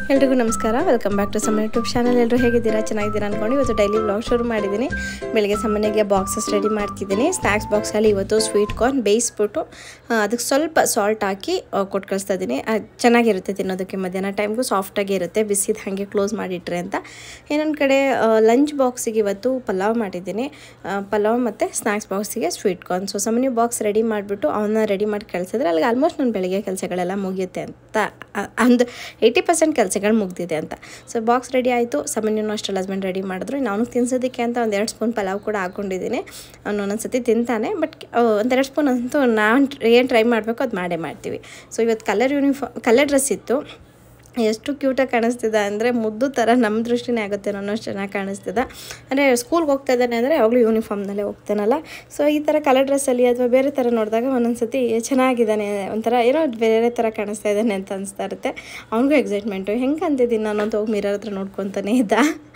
ಎಲ್ರಿಗೂ ನಮಸ್ಕಾರ, welcome back to Saman YouTube channel. ಎಲ್ಲರೂ ಹೇಗಿದ್ದೀರಾ? ಚೆನ್ನಾಗಿದ್ದೀರಾ ಅಂದ್ಕೊಂಡು ಇವತ್ತು ಡೈಲಿ ವ್ಲಾಗ್ ಶುರು ಮಾಡಿದ್ದೀನಿ. ಬೆಳಿಗ್ಗೆ ಸಮನ್ಯಗೆ ಬಾಕ್ಸಸ್ ರೆಡಿ ಮಾಡ್ತಿದ್ದೀನಿ. ಸ್ನ್ಯಾಕ್ಸ್ ಬಾಕ್ಸಲ್ಲಿ ಇವತ್ತು ಸ್ವೀಟ್ ಕಾರ್ನ್ ಬೇಯಿಸ್ಬಿಟ್ಟು ಅದಕ್ಕೆ ಸ್ವಲ್ಪ ಸಾಲ್ಟ್ ಹಾಕಿ ಕೊಟ್ಟು ಕಳಿಸ್ತಾ ಇದ್ದೀನಿ. ಚೆನ್ನಾಗಿರುತ್ತೆ ತಿನ್ನೋದಕ್ಕೆ, ಮಧ್ಯಾಹ್ನ ಟೈಮ್ಗೂ ಸಾಫ್ಟಾಗಿ ಇರುತ್ತೆ. ಬಿಸಿದು ಹಾಗೆ ಕ್ಲೋಸ್ ಮಾಡಿಟ್ರೆ ಅಂತ. ಇನ್ನೊಂದು ಕಡೆ ಲಂಚ್ ಬಾಕ್ಸಿಗೆ ಇವತ್ತು ಪಲಾವ್ ಮಾಡಿದ್ದೀನಿ. ಪಲಾವ್ ಮತ್ತು ಸ್ನ್ಯಾಕ್ಸ್ ಬಾಕ್ಸಿಗೆ sweet corn. So Samanyu box ready ಮಾಡಿಬಿಟ್ಟು ಅವನ್ನ ರೆಡಿ ಮಾಡಿ ಕಳಿಸಿದ್ರೆ ಅಲ್ಲಿಗೆ ಆಲ್ಮೋಸ್ಟ್ ನನ್ನ ಬೆಳಿಗ್ಗೆ ಕೆಲಸಗಳೆಲ್ಲ ಮುಗಿಯುತ್ತೆ ಅಂತ, ಒಂದು 80% ಕೆಲಸಗಳು ಮುಗ್ದಿದೆ ಅಂತ. ಸೊ ಬಾಕ್ಸ್ ರೆಡಿ ಆಯಿತು. ಸಮನ್ಯೂ ಅಷ್ಟರಲ್ಲಿ ಹಸ್ಬೆಂಡ್ ರೆಡಿ ಮಾಡಿದ್ರು. ನಾನು ತಿನ್ಸೋದಕ್ಕೆ ಅಂತ 1-2 ಸ್ಪೂನ್ ಪಲಾವ್ ಕೂಡ ಹಾಕ್ಕೊಂಡಿದ್ದೀನಿ. ಅವನು ಒಂದೊಂದ್ಸತಿ ತಿಂತಾನೆ, ಬಟ್ 1-2 ಸ್ಪೂನ್ ಅಂತೂ ನಾನು ಏನು ಟ್ರೈ ಮಾಡಬೇಕು ಅದು ಮಾಡೇ ಮಾಡ್ತೀವಿ. ಸೊ ಇವತ್ತು ಕಲರ್ ಡ್ರೆಸ್ ಇತ್ತು. ಎಷ್ಟು ಕ್ಯೂಟಾಗಿ ಕಾಣಿಸ್ತಿದೆ ಅಂದರೆ ಮುದ್ದು ಥರ, ನಮ್ಮ ದೃಷ್ಟಿನೇ ಆಗುತ್ತೆ ಅನ್ನೋ ಅಷ್ಟು ಚೆನ್ನಾಗಿ ಕಾಣಿಸ್ತಿದೆ. ಅಂದರೆ ಸ್ಕೂಲ್ಗೆ ಹೋಗ್ತಾ ಇದ್ದಾನೆ ಅಂದರೆ ಯಾವಾಗಲೂ ಯೂನಿಫಾರ್ಮ್ನಲ್ಲೇ ಹೋಗ್ತಾನಲ್ಲ. ಸೊ ಈ ಥರ ಕಲರ್ ಡ್ರೆಸ್ಸಲ್ಲಿ ಅಥವಾ ಬೇರೆ ಥರ ನೋಡಿದಾಗ ಒಂದೊಂದು ಸತಿ ಚೆನ್ನಾಗಿದ್ದಾನೆ, ಒಂಥರ ಏನೋ ಬೇರೆ ಥರ ಕಾಣಿಸ್ತಾ ಇದ್ದಾನೆ ಅಂತ ಅನಿಸ್ತಾ ಇರುತ್ತೆ. ಅವನಿಗೂ ಎಕ್ಸೈಟ್ಮೆಂಟು. ಹೆಂಗೆ ಅಂತಿದ್ದೀನಿ ನಾನು ಅಂತ ಹೋಗಿ ಮಿರರ್ ಹತ್ರ ನೋಡ್ಕೊತಾನೆ ಇದ್ದ.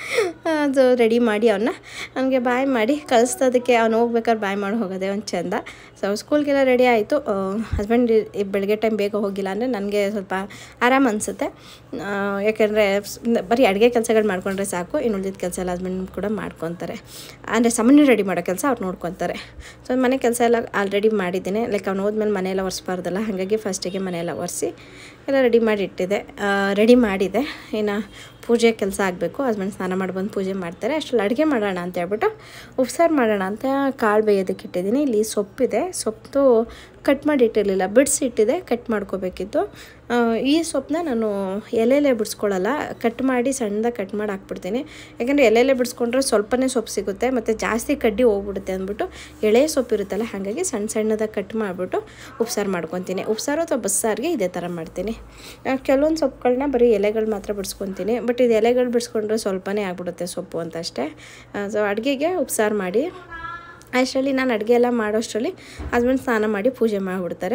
ಅದು ರೆಡಿ ಮಾಡಿ ಅವನಿಗೆ ಬಾಯ್ ಮಾಡಿ ಕಳಿಸ್ತೋದಕ್ಕೆ, ಅವ್ನು ಹೋಗ್ಬೇಕಾದ್ರೆ ಬಾಯ್ ಮಾಡಿ ಹೋಗೋದೆ ಒಂದು ಚೆಂದ. ಸೊ ಸ್ಕೂಲ್ಗೆಲ್ಲ ರೆಡಿ ಆಯಿತು. ಹಸ್ಬೆಂಡ್ ಬೆಳಗ್ಗೆ ಟೈಮ್ ಬೇಗ ಹೋಗಿಲ್ಲ ಅಂದರೆ ನನಗೆ ಸ್ವಲ್ಪ ಆರಾಮ ಅನಿಸುತ್ತೆ. ಯಾಕೆಂದರೆ ಬರೀ ಅಡುಗೆ ಕೆಲಸಗಳು ಮಾಡ್ಕೊಂಡ್ರೆ ಸಾಕು, ಇನ್ನು ಉಳಿದಿದ್ದ ಕೆಲಸ ಎಲ್ಲ ಹಸ್ಬೆಂಡ್ ಕೂಡ ಮಾಡ್ಕೊತಾರೆ. ಅಂದರೆ ಸಮನ್ಯು ರೆಡಿ ಮಾಡೋ ಕೆಲಸ ಅವ್ರು ನೋಡ್ಕೊತಾರೆ. ಸೊ ಮನೆ ಕೆಲಸ ಎಲ್ಲ ಆಲ್ರೆಡಿ ಮಾಡಿದ್ದೀನಿ. ಲೈಕ್ ಅವ್ನು ಹೋದ್ಮೇಲೆ ಮನೆಯೆಲ್ಲ ಒರೆಸ್ಬಾರ್ದಲ್ಲ, ಹಾಗಾಗಿ ಫಸ್ಟಿಗೆ ಮನೆಯೆಲ್ಲ ಒರೆಸಿ ಎಲ್ಲ ರೆಡಿ ಮಾಡಿದೆ. ಇನ್ನು ಪೂಜೆ ಕೆಲಸ ಆಗಬೇಕು. ಹಸ್ಬೆಂಡ್ ಸ್ನಾನ ಮಾಡಿ ಬಂದು ಪೂಜೆ ಮಾಡ್ತಾರೆ. ಅಷ್ಟರಲ್ಲಿ ಅಡುಗೆ ಮಾಡೋಣ ಅಂತ ಹೇಳ್ಬಿಟ್ಟು ಉಪ್ಸಾರು ಮಾಡೋಣ ಅಂತ ಕಾಳು ಬೇಯೋದಕ್ಕೆ ಇಟ್ಟಿದ್ದೀನಿ. ಇಲ್ಲಿ ಸೊಪ್ಪಿದೆ, ಸೊಪ್ಪು ಕಟ್ ಮಾಡಿ ಇಟ್ಟಿರಲಿಲ್ಲ, ಬಿಡಿಸಿಟ್ಟಿದೆ, ಕಟ್ ಮಾಡ್ಕೋಬೇಕಿತ್ತು. ಈ ಸೊಪ್ಪನ್ನ ನಾನು ಎಲೆಯಲ್ಲೇ ಬಿಡಿಸ್ಕೊಳ್ಳಲ್ಲ, ಕಟ್ ಮಾಡಿ ಸಣ್ಣದಾಗಿ ಕಟ್ ಮಾಡಿ ಹಾಕ್ಬಿಡ್ತೀನಿ. ಯಾಕೆಂದರೆ ಎಲೆಯಲ್ಲೇ ಬಿಡಿಸ್ಕೊಂಡ್ರೆ ಸ್ವಲ್ಪನೇ ಸೊಪ್ಪು ಸಿಗುತ್ತೆ ಮತ್ತು ಜಾಸ್ತಿ ಕಡ್ಡಿ ಹೋಗ್ಬಿಡುತ್ತೆ ಅಂದ್ಬಿಟ್ಟು ಎಳೆ ಸೊಪ್ಪು ಇರುತ್ತಲ್ಲ, ಹಾಗಾಗಿ ಸಣ್ಣದಾಗಿ ಕಟ್ ಮಾಡಿಬಿಟ್ಟು ಉಪ್ಸಾರು ಮಾಡ್ಕೊತೀನಿ. ಉಪ್ಸಾರು ಅಥವಾ ಬಸ್ಸಾರಿಗೆ ಇದೇ ಥರ ಮಾಡ್ತೀನಿ. ಕೆಲವೊಂದು ಸೊಪ್ಪುಗಳನ್ನ ಬರೀ ಎಲೆಗಳು ಮಾತ್ರ ಬಿಡಿಸ್ಕೊತೀನಿ, ಬಟ್ ಇದು ಎಲೆಗಳು ಬಿಡಿಸ್ಕೊಂಡ್ರೆ ಸ್ವಲ್ಪನೇ ಆಗ್ಬಿಡುತ್ತೆ ಸೊಪ್ಪು ಅಂತ ಅಷ್ಟೇ. ಸೊ ಅಡುಗೆಗೆ ಉಪ್ಸಾರು ಮಾಡಿ ಅಷ್ಟರಲ್ಲಿ ನಾನು ಅಡುಗೆ ಎಲ್ಲ ಮಾಡೋಷ್ಟರಲ್ಲಿ ಹಸ್ಬೆಂಡ್ ಸ್ನಾನ ಮಾಡಿ ಪೂಜೆ ಮಾಡಿಬಿಡ್ತಾರೆ.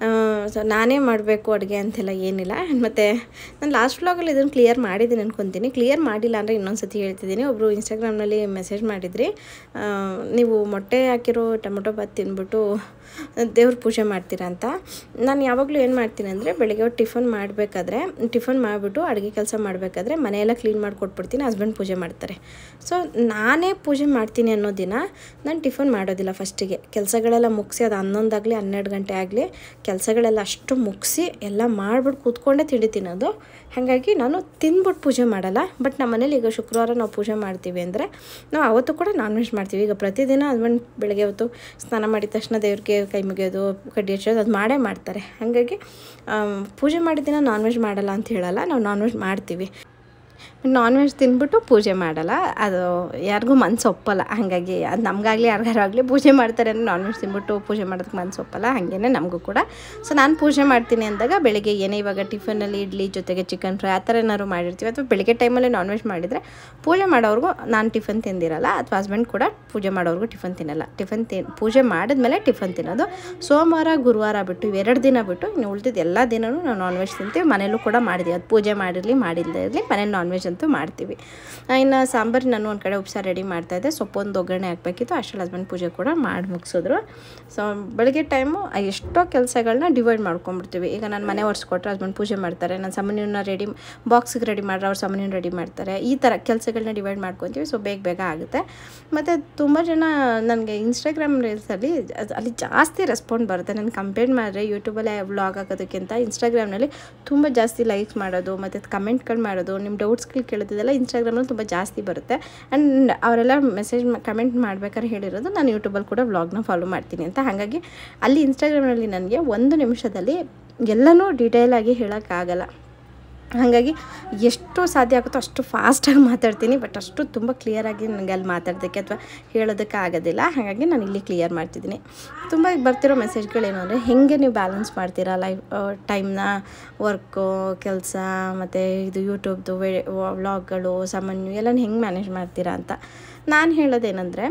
ಸೊ ನಾನೇ ಮಾಡಬೇಕು ಅಡುಗೆ ಅಂತೆಲ್ಲ ಏನಿಲ್ಲ. ಮತ್ತು ನಾನು ಲಾಸ್ಟ್ ವ್ಲಾಗಲ್ಲಿ ಇದನ್ನು ಕ್ಲಿಯರ್ ಮಾಡಿದ್ದೀನಿ ಅನ್ಕೊತೀನಿ. ಕ್ಲಿಯರ್ ಮಾಡಿಲ್ಲ ಅಂದರೆ ಇನ್ನೊಂದು ಸತಿ ಹೇಳ್ತಿದ್ದೀನಿ. ಒಬ್ಬರು ಇನ್ಸ್ಟಾಗ್ರಾಮ್ನಲ್ಲಿ ಮೆಸೇಜ್ ಮಾಡಿದ್ರಿ, ನೀವು ಮೊಟ್ಟೆ ಹಾಕಿರೋ ಟೊಮೊಟೊ ಬಾತ್ ತಿಂದ್ಬಿಟ್ಟು ದೇವ್ರ ಪೂಜೆ ಮಾಡ್ತೀರಾ ಅಂತ. ನಾನು ಯಾವಾಗಲೂ ಏನು ಮಾಡ್ತೀನಿ ಅಂದರೆ ಬೆಳಗ್ಗೆ ಟಿಫನ್ ಮಾಡಿಬಿಟ್ಟು ಅಡುಗೆ ಕೆಲಸ ಮಾಡಬೇಕಾದ್ರೆ ಮನೆಯೆಲ್ಲ ಕ್ಲೀನ್ ಮಾಡಿ ಕೊಟ್ಬಿಡ್ತೀನಿ. ಹಸ್ಬೆಂಡ್ ಪೂಜೆ ಮಾಡ್ತಾರೆ. ಸೊ ನಾನೇ ಪೂಜೆ ಮಾಡ್ತೀನಿ ಅನ್ನೋ ದಿನ ನಾನು ಟಿಫನ್ ಮಾಡೋದಿಲ್ಲ. ಫಸ್ಟಿಗೆ ಕೆಲಸಗಳೆಲ್ಲ ಮುಗಿಸಿ, ಅದು 11 ಆಗಲಿ 12 ಗಂಟೆ ಆಗಲಿ ಕೆಲಸಗಳೆಲ್ಲ ಅಷ್ಟು ಮುಗಿಸಿ ಎಲ್ಲ ಮಾಡಿಬಿಟ್ಟು ಕೂತ್ಕೊಂಡೇ ತಿಂಡಿ ತಿನ್ನೋದು. ಹಾಗಾಗಿ ನಾನು ತಿಂದ್ಬಿಟ್ಟು ಪೂಜೆ ಮಾಡಲ್ಲ. ಬಟ್ ನಮ್ಮ ಮನೇಲಿ ಈಗ ಶುಕ್ರವಾರ ನಾವು ಪೂಜೆ ಮಾಡ್ತೀವಿ ಅಂದರೆ ನಾವು ಅವತ್ತು ಕೂಡ ನಾನ್ ವೆಜ್ ಮಾಡ್ತೀವಿ. ಈಗ ಪ್ರತಿದಿನ ಹಸ್ಬೆಂಡ್ ಬೆಳಗ್ಗೆ ಹೊತ್ತು ಸ್ನಾನ ಮಾಡಿದ ತಕ್ಷಣ ದೇವ್ರಿಗೆ ಕೈ ಮುಗಿಯೋದು, ಕಡ್ಡಿ ಹಚ್ಚೋದು ಅದು ಮಾಡೇ ಮಾಡ್ತಾರೆ. ಹಾಗಾಗಿ ಪೂಜೆ ಮಾಡಿದ ದಿನ ನಾನ್ ವೆಜ್ ಮಾಡಲ್ಲ ಅಂತ ಹೇಳಲ್ಲ, ನಾವು ನಾನ್ ವೆಜ್ ಮಾಡ್ತೀವಿ. ನಾನ್ ವೆಜ್ ತಿಂದ್ಬಿಟ್ಟು ಪೂಜೆ ಮಾಡಲ್ಲ, ಅದು ಯಾರಿಗೂ ಮನಸ್ಸು ಒಪ್ಪಲ್ಲ. ಹಾಗಾಗಿ ಅದು ನಮಗಾಗಲಿ ಯಾರಿಗಾರಾಗಲಿ ಪೂಜೆ ಮಾಡ್ತಾರೆ ಅಂದರೆ ನಾನ್ ವೆಜ್ ತಿಂದ್ಬಿಟ್ಟು ಪೂಜೆ ಮಾಡೋದಕ್ಕೆ ಮನಸ್ಸು ಒಪ್ಪಲ್ಲ. ಹಾಗೇ ನಮಗೂ ಕೂಡ. ಸೊ ನಾನು ಪೂಜೆ ಮಾಡ್ತೀನಿ ಅಂದಾಗ ಬೆಳಗ್ಗೆ ಏನೇ ಇವಾಗ ಟಿಫನಲ್ಲಿ ಇಡ್ಲಿ ಜೊತೆಗೆ ಚಿಕನ್ ಫ್ರೈ ಆ ಥರ ಏನಾದ್ರು ಮಾಡಿರ್ತೀವಿ, ಅಥವಾ ಬೆಳಗ್ಗೆ ಟೈಮಲ್ಲಿ ನಾನ್ ವೆಜ್ ಮಾಡಿದರೆ ಪೂಜೆ ಮಾಡೋರ್ಗೂ ನಾನು ಟಿಫನ್ ತಿಂದಿರಲ್ಲ, ಅಥವಾ ಹಸ್ಬೆಂಡ್ ಕೂಡ ಪೂಜೆ ಮಾಡೋರ್ಗೂ ಟಿಫನ್ ತಿನ್ನಲ್ಲ. ಪೂಜೆ ಮಾಡಿದ್ಮೇಲೆ ಟಿಫನ್ ತಿನ್ನೋದು. ಸೋಮವಾರ ಗುರುವಾರ ಬಿಟ್ಟು 2 ದಿನ ಬಿಟ್ಟು ಇನ್ನು ಉಳಿದಿದ್ದು ಎಲ್ಲ ದಿನವೂ ನಾವು ನಾನ್ ವೆಜ್ ತಿಂತೀವಿ. ಮನೇಲೂ ಕೂಡ ಮಾಡಿದ್ದೀವಿ. ಅದು ಪೂಜೆ ಮಾಡಿರಲಿ ಮಾಡಿಲ್ಲದೇ ಇರಲಿ ಮನೇಲಿ ನಾನ್ ವೆಜ್ ಅಂತೂ ಮಾಡ್ತೀವಿ. ಇನ್ನು ಸಾಂಬಾರು ನಾನು ಒಂದು ಕಡೆ ಉಪ್ಸಾರು ರೆಡಿ ಮಾಡ್ತಾಯಿದ್ದೆ, ಸೊಪ್ಪೊಂದು ಒಗ್ಗರಣೆ ಹಾಕಬೇಕಿತ್ತು. ಅಷ್ಟರಲ್ಲಿ ಹಸ್ಬೆಂಡ್ ಪೂಜೆ ಕೂಡ ಮಾಡಿ ಮುಗಿಸಿದ್ರು. ಸೊ ಬೆಳಗ್ಗೆ ಟೈಮು ಎಷ್ಟೋ ಕೆಲಸಗಳನ್ನ ಡಿವೈಡ್ ಮಾಡ್ಕೊಂಡ್ಬಿಡ್ತೀವಿ. ಈಗ ನಾನು ಮನೆ ಒರೆಸ್ಕೊಟ್ರೆ ಹಸ್ಬೆಂಡ್ ಪೂಜೆ ಮಾಡ್ತಾರೆ, ನಾನು ಸಮನ್ಯೂನ ಬಾಕ್ಸಿಗೆ ರೆಡಿ ಮಾಡ್ರೆ ಅವ್ರು ಸಮನ್ಯೂನ ರೆಡಿ ಮಾಡ್ತಾರೆ. ಈ ಥರ ಕೆಲಸಗಳನ್ನ ಡಿವೈಡ್ ಮಾಡ್ಕೊತೀವಿ. ಸೊ ಬೇಗ ಆಗುತ್ತೆ. ಮತ್ತು ತುಂಬ ಜನ ನನಗೆ ಇನ್ಸ್ಟಾಗ್ರಾಮ್ ರೀಲ್ಸಲ್ಲಿ ಅಲ್ಲಿ ಜಾಸ್ತಿ ರೆಸ್ಪಾಂಡ್ ಬರುತ್ತೆ. ನಾನು ಕಂಪೇರ್ ಮಾಡಿದ್ರೆ ಯೂಟ್ಯೂಬಲ್ಲೇ ವ್ಲಾಗ್ ಹಾಕೋದಕ್ಕಿಂತ ಇನ್ಸ್ಟಾಗ್ರಾಮ್ನಲ್ಲಿ ತುಂಬ ಜಾಸ್ತಿ ಲೈಕ್ಸ್ ಮಾಡೋದು ಮತ್ತು ಕಮೆಂಟ್ಗಳು ಮಾಡೋದು, ನಿಮ್ಮ ಡೌಟ್ಸ್ಗಳು ಕೇಳೋದಿದೆಲ್ಲ ಇನ್ಸ್ಟಾಗ್ರಾಮಲ್ಲಿ ತುಂಬ ಜಾಸ್ತಿ ಬರುತ್ತೆ. ಆ್ಯಂಡ್ ಅವರೆಲ್ಲ ಕಮೆಂಟ್ ಮಾಡ್ಬೇಕಾದ್ರೆ ಹೇಳಿರೋದು ನಾನು ಯೂಟ್ಯೂಬಲ್ಲಿ ಕೂಡ ವ್ಲಾಗ್ನ ಫಾಲೋ ಮಾಡ್ತೀನಿ ಅಂತ. ಹಾಗಾಗಿ ಅಲ್ಲಿ ಇನ್ಸ್ಟಾಗ್ರಾಮ್ನಲ್ಲಿ ನನಗೆ 1 ನಿಮಿಷದಲ್ಲಿ ಎಲ್ಲನೂ ಡೀಟೇಲಾಗಿ ಹೇಳೋಕ್ಕಾಗಲ್ಲ. ಹಾಗಾಗಿ ಎಷ್ಟು ಸಾಧ್ಯ ಆಗುತ್ತೋ ಅಷ್ಟು ಫಾಸ್ಟಾಗಿ ಮಾತಾಡ್ತೀನಿ, ಬಟ್ ಅಷ್ಟು ತುಂಬ ಕ್ಲಿಯರಾಗಿ ನನಗೆ ಅಲ್ಲಿ ಮಾತಾಡೋದಕ್ಕೆ ಅಥವಾ ಹೇಳೋದಕ್ಕೆ ಆಗೋದಿಲ್ಲ. ಹಾಗಾಗಿ ನಾನು ಇಲ್ಲಿ ಕ್ಲಿಯರ್ ಮಾಡ್ತಿದ್ದೀನಿ. ತುಂಬ ಬರ್ತಿರೋ ಮೆಸೇಜ್ಗಳೇನು ಅಂದರೆ, ಹೇಗೆ ನೀವು ಬ್ಯಾಲೆನ್ಸ್ ಮಾಡ್ತೀರಾ ಟೈಮ್ನ, ವರ್ಕು, ಕೆಲಸ ಮತ್ತು ಇದು ಯೂಟ್ಯೂಬ್ದು ವ್ಲಾಗ್ಗಳು, ಸಮನ್ಯು ಎಲ್ಲನೂ ಹೆಂಗೆ ಮ್ಯಾನೇಜ್ ಮಾಡ್ತೀರಾ ಅಂತ. ನಾನು ಹೇಳೋದೇನೆಂದರೆ,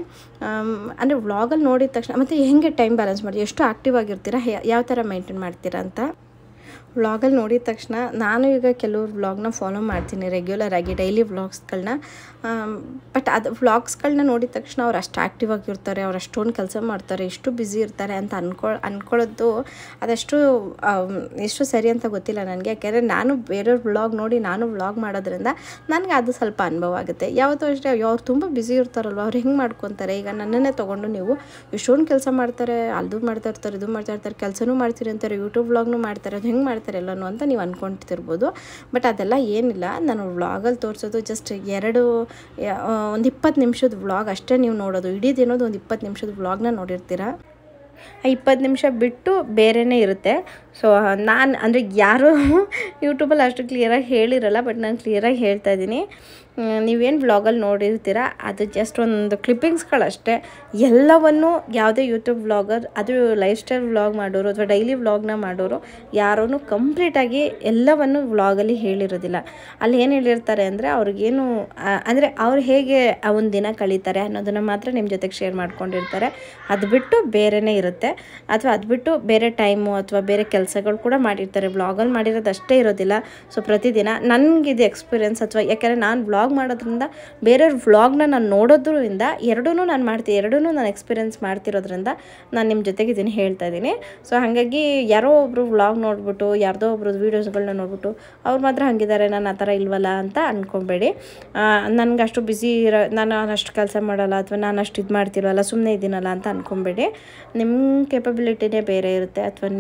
ಅಂದರೆ ವ್ಲಾಗಲ್ಲಿ ನೋಡಿದ ತಕ್ಷಣ ಮತ್ತು ಹೇಗೆ ಟೈಮ್ ಬ್ಯಾಲೆನ್ಸ್ ಮಾಡಿ ಎಷ್ಟು ಆ್ಯಕ್ಟಿವ್ ಆಗಿರ್ತೀರಾ, ಯಾವ ಥರ ಮೇಂಟೈನ್ ಮಾಡ್ತೀರಾ ಅಂತ. ವ್ಲಾಗಲ್ಲಿ ನೋಡಿದ ತಕ್ಷಣ ನಾನು ಈಗ ಕೆಲವ್ರು ವ್ಲಾಗ್ನ ಫಾಲೋ ಮಾಡ್ತೀನಿ ರೆಗ್ಯುಲರ್ ಆಗಿ ಡೈಲಿ ವ್ಲಾಗ್ಸ್ಗಳನ್ನ. ಬಟ್ ಅದು ವ್ಲಾಗ್ಸ್ಗಳನ್ನ ನೋಡಿದ ತಕ್ಷಣ ಅವ್ರು ಅಷ್ಟು ಆ್ಯಕ್ಟಿವ್ ಆಗಿರ್ತಾರೆ, ಅವ್ರು ಅಷ್ಟೊಂದು ಕೆಲಸ ಮಾಡ್ತಾರೆ, ಎಷ್ಟು ಬ್ಯುಸಿ ಇರ್ತಾರೆ ಅಂತ ಅಂದ್ಕೊಳ್ಳೋದು ಎಷ್ಟು ಸರಿ ಅಂತ ಗೊತ್ತಿಲ್ಲ ನನಗೆ. ಯಾಕೆಂದರೆ ನಾನು ಬೇರೆಯವ್ರ ವ್ಲಾಗ್ ನೋಡಿ ನಾನು ವ್ಲಾಗ್ ಮಾಡೋದ್ರಿಂದ ನನಗೆ ಅದು ಸ್ವಲ್ಪ ಅನುಭವ ಆಗುತ್ತೆ. ಯಾವತ್ತೂ ಅಷ್ಟೇ ಅವ್ರು ತುಂಬ ಬ್ಯುಸಿ ಇರ್ತಾರಲ್ವ, ಅವ್ರು ಹೆಂಗೆ ಮಾಡ್ಕೊತಾರೆ. ಈಗ ನನ್ನನ್ನೇ ತೊಗೊಂಡು ನೀವು ಎಷ್ಟೊಂದು ಕೆಲಸ ಮಾಡ್ತಾರೆ, ಅದು ಮಾಡ್ತಾ ಇರ್ತಾರೆ, ಇದು ಮಾಡ್ತಾ ಇರ್ತಾರೆ, ಕೆಲಸನೂ ಮಾಡ್ತೀರಿ ಅಂತಾರೆ, ಯೂಟ್ಯೂಬ್ ವ್ಲಾಗ್ನೂ ಮಾಡ್ತಾರೆ, ಅದು ಹೆಂಗೆ ಮಾಡ್ತಾರೆ ಎಲ್ಲನೂ ಅಂತ ನೀವು ಅಂದ್ಕೊತಿರ್ಬೋದು. ಬಟ್ ಅದೆಲ್ಲ ಏನಿಲ್ಲ. ನಾನು ವ್ಲಾಗಲ್ಲಿ ತೋರಿಸೋದು ಜಸ್ಟ್ ಒಂದು 20 ನಿಮಿಷದ ವ್ಲಾಗ್ ಅಷ್ಟೇ ನೀವು ನೋಡೋದು. ಇಡೀದೇನೋದು ಒಂದು 20 ನಿಮಿಷದ ವ್ಲಾಗ್ನ ನೋಡಿರ್ತೀರ. ಆ 20 ನಿಮಿಷ ಬಿಟ್ಟು ಬೇರೆಯೇ ಇರುತ್ತೆ. ಸೊ ನಾನು ಅಂದರೆ ಯಾರೂ ಯೂಟ್ಯೂಬಲ್ಲಿ ಅಷ್ಟು ಕ್ಲಿಯರಾಗಿ ಹೇಳಿರಲ್ಲ, ಬಟ್ ನಾನು ಕ್ಲಿಯರಾಗಿ ಹೇಳ್ತಾ ಇದ್ದೀನಿ. ನೀವೇನು ವ್ಲಾಗಲ್ಲಿ ನೋಡಿರ್ತೀರ ಅದು ಜಸ್ಟ್ ಒಂದು ಕ್ಲಿಪ್ಪಿಂಗ್ಸ್ಗಳಷ್ಟೇ. ಎಲ್ಲವನ್ನು ಯಾವುದೇ ಯೂಟ್ಯೂಬ್ ವ್ಲಾಗರ್, ಅದು ಲೈಫ್ ಸ್ಟೈಲ್ ವ್ಲಾಗ್ ಮಾಡೋರು ಅಥವಾ ಡೈಲಿ ವ್ಲಾಗ್ನ ಮಾಡೋರು ಯಾರೂ ಕಂಪ್ಲೀಟಾಗಿ ಎಲ್ಲವನ್ನು ವ್ಲಾಗಲ್ಲಿ ಹೇಳಿರೋದಿಲ್ಲ. ಅಲ್ಲಿ ಏನು ಹೇಳಿರ್ತಾರೆ ಅಂದರೆ ಅವ್ರಿಗೇನು ಅಂದರೆ ಅವ್ರು ಹೇಗೆ ಆ ಒಂದು ದಿನ ಕಳೀತಾರೆ ಅನ್ನೋದನ್ನು ಮಾತ್ರ ನಿಮ್ಮ ಜೊತೆಗೆ ಶೇರ್ ಮಾಡ್ಕೊಂಡಿರ್ತಾರೆ. ಅದು ಬಿಟ್ಟು ಬೇರೆಯೇ ಇರುತ್ತೆ, ಅಥವಾ ಅದು ಬಿಟ್ಟು ಬೇರೆ ಟೈಮು ಅಥವಾ ಬೇರೆ ಕೆಲಸಗಳು ಕೂಡ ಮಾಡಿರ್ತಾರೆ. ವ್ಲಾಗಲ್ಲಿ ಮಾಡಿರೋದು ಅಷ್ಟೇ ಇರೋದಿಲ್ಲ. ಸೊ ಪ್ರತಿದಿನ ನನಗಿದು ಎಕ್ಸ್ಪೀರಿಯೆನ್ಸ್, ಅಥವಾ ಯಾಕೆಂದರೆ ನಾನು ವ್ಲಾಗ್ ಮಾಡೋದ್ರಿಂದ ಬೇರೆಯವ್ರ ವ್ಲಾಗ್ನ ನಾನು ನೋಡೋದ್ರಿಂದ ಎರಡೂ ನಾನು ಮಾಡ್ತೀನಿ, ಎರಡೂ ನಾನು ಎಕ್ಸ್ಪೀರಿಯೆನ್ಸ್ ಮಾಡ್ತಿರೋದ್ರಿಂದ ನಾನು ನಿಮ್ಮ ಜೊತೆಗೆ ಇದನ್ನು ಹೇಳ್ತಾ ಇದ್ದೀನಿ. ಸೊ ಹಾಗಾಗಿ ಯಾರೋ ಒಬ್ಬರು ವ್ಲಾಗ್ ನೋಡ್ಬಿಟ್ಟು ಯಾರ್ದೋ ಒಬ್ರದ್ದು ವೀಡಿಯೋಸ್ಗಳನ್ನ ನೋಡ್ಬಿಟ್ಟು ಅವ್ರು ಮಾತ್ರ ಹಾಗಿದ್ದಾರೆ, ನಾನು ಆ ಥರ ಇಲ್ವಲ್ಲ ಅಂತ ಅಂದ್ಕೊಬೇಡಿ. ನನಗೆ ಅಷ್ಟು ಬ್ಯುಸಿ ನಾನು ಅಷ್ಟು ಕೆಲಸ ಮಾಡಲ್ಲ ಅಥವಾ ನಾನು ಅಷ್ಟು ಇದು ಮಾಡ್ತಿರೋಲ್ಲ, ಸುಮ್ಮನೆ ಇದ್ದೀನಲ್ಲ ಅಂತ ಅಂದ್ಕೊಬೇಡಿ. ನಿಮ್ಮ ಕೇಪಬಿಲಿಟಿನೇ ಬೇರೆ ಇರುತ್ತೆ, ಅಥವಾ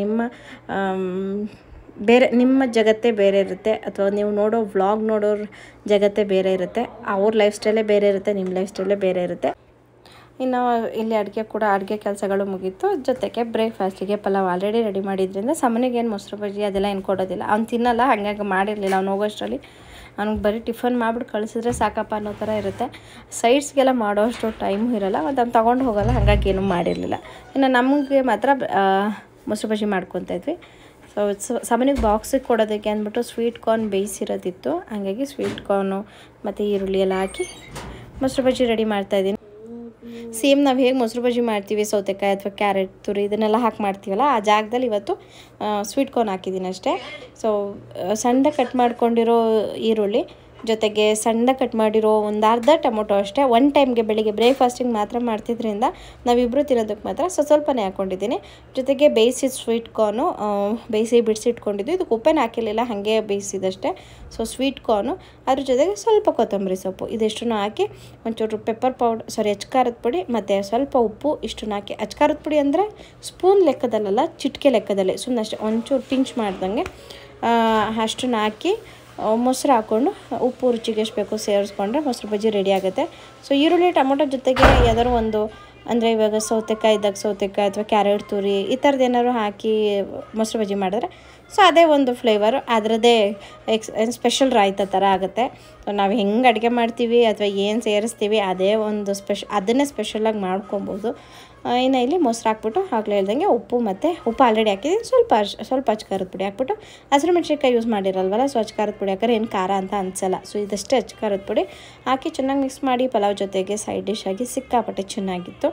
ನಿಮ್ಮ ಜಗತ್ತೇ ಬೇರೆ ಇರುತ್ತೆ, ಅಥವಾ ನೀವು ನೋಡೋ ವ್ಲಾಗ್ ನೋಡೋರ ಜಗತ್ತೇ ಬೇರೆ ಇರುತ್ತೆ. ಅವ್ರ ಲೈಫ್ ಸ್ಟೈಲೇ ಬೇರೆ ಇರುತ್ತೆ, ನಿಮ್ಮ ಲೈಫ್ ಸ್ಟೈಲೇ ಬೇರೆ ಇರುತ್ತೆ. ಇನ್ನು ಇಲ್ಲಿ ಅಡುಗೆ ಕೆಲಸಗಳು ಮುಗೀತು. ಜೊತೆಗೆ ಬ್ರೇಕ್ಫಾಸ್ಟಿಗೆ ಪಲಾವ್ ಆಲ್ರೆಡಿ ರೆಡಿ ಮಾಡಿದ್ರಿಂದ ಸಾಮಾನ್ಯಗೇನು ಮೊಸರು ಬಜ್ಜಿ ಅದೆಲ್ಲ ಏನು ಕೊಡೋದಿಲ್ಲ, ಅವ್ನು ತಿನ್ನಲ್ಲ. ಹಾಗಾಗಿ ಮಾಡಿರಲಿಲ್ಲ. ಅವ್ನು ಹೋಗೋಷ್ಟರಲ್ಲಿ ಅವ್ನಿಗೆ ಬರೀ ಟಿಫನ್ ಮಾಡಿಬಿಟ್ಟು ಕಳಿಸಿದ್ರೆ ಸಾಕಪ್ಪ ಅನ್ನೋ ಥರ ಇರುತ್ತೆ. ಸೈಡ್ಸ್ಗೆಲ್ಲ ಮಾಡೋ ಅಷ್ಟು ಟೈಮು ಇರೋಲ್ಲ, ಮತ್ತು ಅವ್ನು ತೊಗೊಂಡು ಹೋಗೋಲ್ಲ. ಹಾಗಾಗಿ ಏನೂ ಮಾಡಿರಲಿಲ್ಲ. ಇನ್ನು ನಮಗೆ ಮಾತ್ರ ಮೊಸರು ಬಜ್ಜಿ ಮಾಡ್ಕೊತಾ ಇದ್ವಿ. ಸೊ ಸಾಮಾನ್ಯಕ್ಕೆ ಬಾಕ್ಸಿಗೆ ಕೊಡೋದಕ್ಕೆ ಅಂದ್ಬಿಟ್ಟು ಸ್ವೀಟ್ ಕಾರ್ನ್ ಬೇಯಿಸಿರೋದಿತ್ತು. ಹಾಗಾಗಿ ಸ್ವೀಟ್ ಕಾರ್ನು ಮತ್ತು ಈರುಳ್ಳಿ ಎಲ್ಲ ಹಾಕಿ ಮೊಸರು ಬಜ್ಜಿ ರೆಡಿ ಮಾಡ್ತಾಯಿದ್ದೀನಿ. ಸೇಮ್ ನಾವು ಹೇಗೆ ಮೊಸರು ಬಜ್ಜಿ ಮಾಡ್ತೀವಿ, ಸೌತೆಕಾಯಿ ಅಥವಾ ಕ್ಯಾರೆಟ್ ತುರಿ ಇದನ್ನೆಲ್ಲ ಹಾಕಿ ಮಾಡ್ತೀವಲ್ಲ, ಆ ಜಾಗದಲ್ಲಿ ಇವತ್ತು ಸ್ವೀಟ್ ಕಾರ್ನ್ ಹಾಕಿದ್ದೀನಿ ಅಷ್ಟೇ. ಸೊ ಸಣ್ಣ ಕಟ್ ಮಾಡ್ಕೊಂಡಿರೋ ಈರುಳ್ಳಿ ಜೊತೆಗೆ ಸಣ್ಣ ಕಟ್ ಮಾಡಿರೋ ಒಂದು ಅರ್ಧ ಟೊಮೊಟೊ ಅಷ್ಟೇ. ಒನ್ ಟೈಮ್ಗೆ ಬೆಳಿಗ್ಗೆ ಬ್ರೇಕ್ಫಾಸ್ಟಿಗೆ ಮಾತ್ರ ಮಾಡ್ತಿದ್ರಿಂದ ನಾವಿಬ್ಬರು ತಿನ್ನೋದಕ್ಕೆ ಮಾತ್ರ ಸ್ವಲ್ಪನೇ ಹಾಕ್ಕೊಂಡಿದ್ದೀನಿ. ಜೊತೆಗೆ ಬೇಯಿಸಿದ ಸ್ವೀಟ್ ಕಾರ್ನು ಬೇಯಿಸಿ ಬಿಡಿಸಿಟ್ಕೊಂಡಿದ್ದು, ಇದಕ್ಕೆ ಉಪ್ಪೇನು ಹಾಕಿರಲಿಲ್ಲ, ಹಾಗೆ ಬೇಯಿಸಿದಷ್ಟೇ. ಸೊ ಸ್ವೀಟ್ ಕಾರ್ನು ಅದ್ರ ಜೊತೆಗೆ ಸ್ವಲ್ಪ ಕೊತ್ತಂಬರಿ ಸೊಪ್ಪು ಇದೆಷ್ಟನ್ನು ಹಾಕಿ ಒಂಚೂರು ಪೆಪ್ಪರ್ ಪೌಡರ್ ಅಚ್ಕಾರದ ಪುಡಿ ಮತ್ತು ಸ್ವಲ್ಪ ಉಪ್ಪು ಇಷ್ಟನ್ನು ಹಾಕಿ, ಅಚ್ಕಾರದ ಪುಡಿ ಅಂದರೆ ಸ್ಪೂನ್ ಲೆಕ್ಕದಲ್ಲ, ಚಿಟಿಕೆ ಲೆಕ್ಕದಲ್ಲೇ ಸುಮ್ಮನೆ ಅಷ್ಟೇ ಒಂಚೂರು ಪಿಂಚ್ ಮಾಡ್ದಂಗೆ ಅಷ್ಟನ್ನು ಹಾಕಿ ಮೊಸರು ಹಾಕ್ಕೊಂಡು ಉಪ್ಪು ರುಚಿಗೆ ಎಷ್ಟು ಬೇಕು ಸೇರಿಸ್ಕೊಂಡ್ರೆ ಮೊಸರು ಬಜ್ಜಿ ರೆಡಿ ಆಗುತ್ತೆ. ಸೊ ಈರುಳ್ಳಿ ಟೊಮೊಟೊ ಜೊತೆಗೆ ಯಾವ್ದಾದ್ರು ಒಂದು ಅಂದರೆ ಇವಾಗ ಸೌತೆಕಾಯಿ ಇದ್ದಾಗ ಸೌತೆಕಾಯಿ ಅಥವಾ ಕ್ಯಾರೆಟ್ ತುರಿ ಈ ಥರದ್ದು ಏನಾದ್ರು ಹಾಕಿ ಮೊಸರು ಬಜ್ಜಿ ಮಾಡಿದ್ರೆ ಸೊ ಅದೇ ಒಂದು ಫ್ಲೇವರು, ಅದರದ್ದೇ ಸ್ಪೆಷಲ್ ರಾಯ್ತ ಥರ ಆಗುತ್ತೆ. ಸೊ ನಾವು ಹೆಂಗೆ ಅಡುಗೆ ಮಾಡ್ತೀವಿ ಅಥವಾ ಏನು ಸೇರಿಸ್ತೀವಿ ಅದೇ ಒಂದು ಅದನ್ನೇ ಸ್ಪೆಷಲಾಗಿ ಮಾಡ್ಕೊಬೋದು. ಇನ್ನು ಇಲ್ಲಿ ಮೊಸರು ಹಾಕ್ಬಿಟ್ಟು ಆಗಲೇ ಹೇಳ್ದಂಗೆ ಉಪ್ಪು ಆಲ್ರೆಡಿ ಹಾಕಿದ್ದೀನಿ, ಸ್ವಲ್ಪ ಅಚ್ಕಾರದ ಪುಡಿ ಹಾಕ್ಬಿಟ್ಟು, ಹಸಿರು ಮೆಣಸಿನ್ಕಾಯಿ ಯೂಸ್ ಮಾಡಿರಲ್ವಲ್ಲ, ಸೊ ಅಚ್ಕಾರದ ಪುಡಿ ಹಾಕಿದ್ರೆ ಏನು ಖಾರ ಅಂತ ಅನಿಸಲ್ಲ. ಸೊ ಇದಷ್ಟೇ ಅಚ್ಕಾರದ ಪುಡಿ ಹಾಕಿ ಚೆನ್ನಾಗಿ ಮಿಕ್ಸ್ ಮಾಡಿ ಪಲಾವ್ ಜೊತೆಗೆ ಸೈಡ್ ಡಿಶ್ ಆಗಿ ಸಿಕ್ಕಾಪಟ್ಟೆ ಚೆನ್ನಾಗಿತ್ತು.